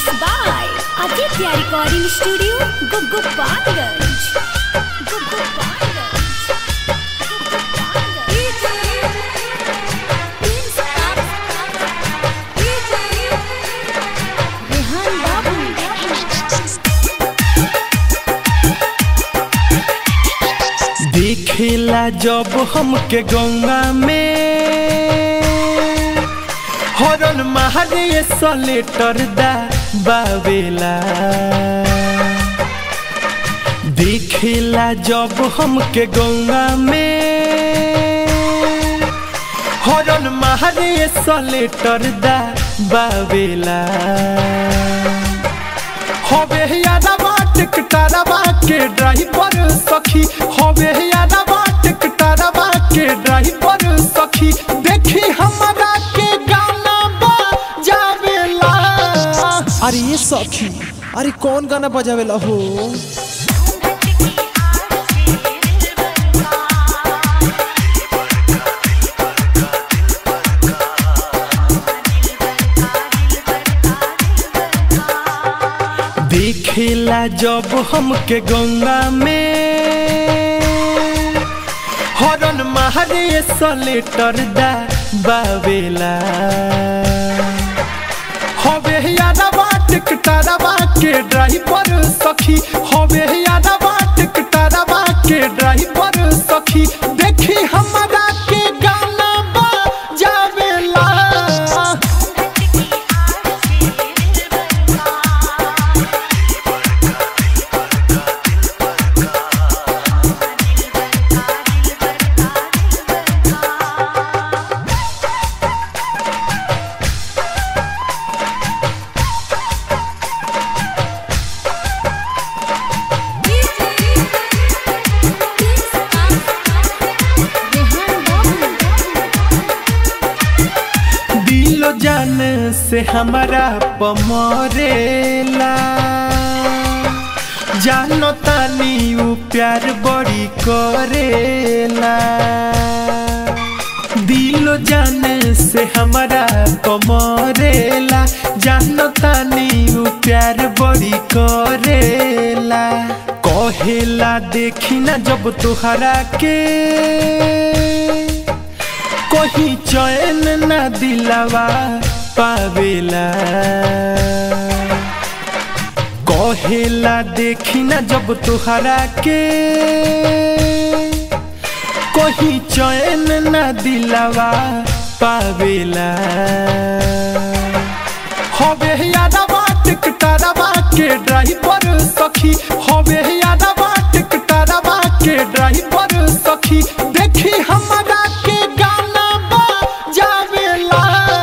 Mixed by Aditya Recording Studio, Gopalganj. दिखेला जब हमके गंगा में हरन मारे सलेटर दा बावेला। दिखेला जब हमके गंगा में हरन मारे सलेटर दा बावेला। होवे यादवा टिकटारवा के ड्राइवर सखी, होवे यादवा टिकटारवा के ड्राइवर सखी, देखी हमारा के गाना बजावेला। अरे ये सखी, अरे कौन गाना बजावेला हो? दिखेला जब हमके गंगा में हरन मारे सलेटर दा बावेला। होवे यादवा टिकटारवा के ड्राइवर सखी, होवे यादवा टिकटारवा के ड्राइवर सखी, देखी हमारा के गाना बजावेला। जान से हमारा पमरेला, जानो तानी उ प्यार बड़ी करेला। दिलो जान से हमारा पमरेला, जानो तानी उ प्यार बड़ी करेला। कहेला देखी ना जब तुहरा के कोई चैन ना दिलावा पावेला। कहेला देखी ना जब तुहरा के कोई चैन ना दिलावा पावेला। होवे यादवा टिकटारवा के ड्राइवर सखी, होवे यादवा टिकटारवा के ड्राइवर सखी, देखी हमारा के गाना बजावेला।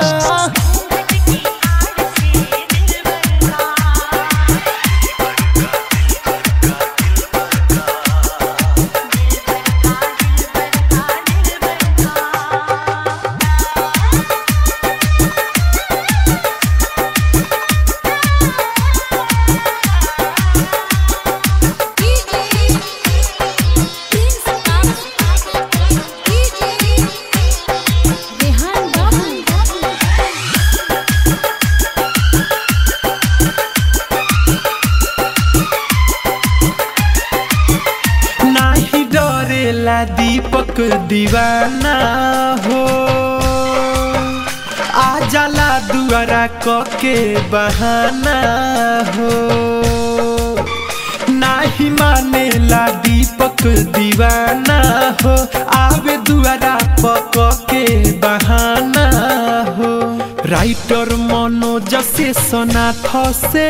दीपक दीवाना हो आ जाला दुआरा के बहाना हो। नाही मानेला दीपक दीवाना हो, आवे दुआरा के बहाना हो। राइटर मनोज से नाथ से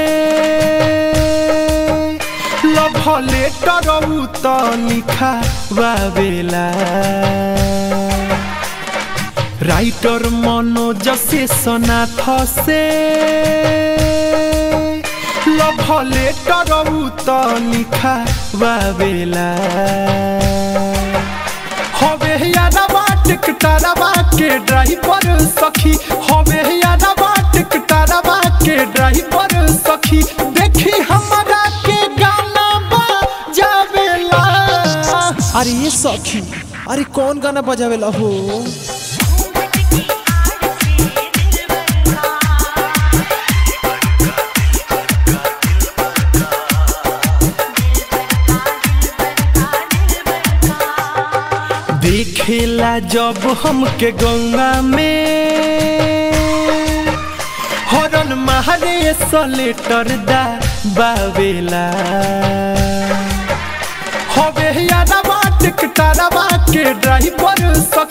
लव लेटर तो लिखा बावेला। राइटर मनोज से नाथ से लव लेटर तो लिखा बावेला। होवे यादवा टिकटारवा के ड्राइवर सखी, होवे यादवा टिकटारवा के ड्राइवर सखी, देखी हमारा के गाना बजावेला। अरे ये सखी, अरे कौन गाना बजावेला हो? देखेला जब हमके गंगा में हॉर्न मारे सलेटर दा बावेला हवे यारवा टिकटरवा के ड्राइवर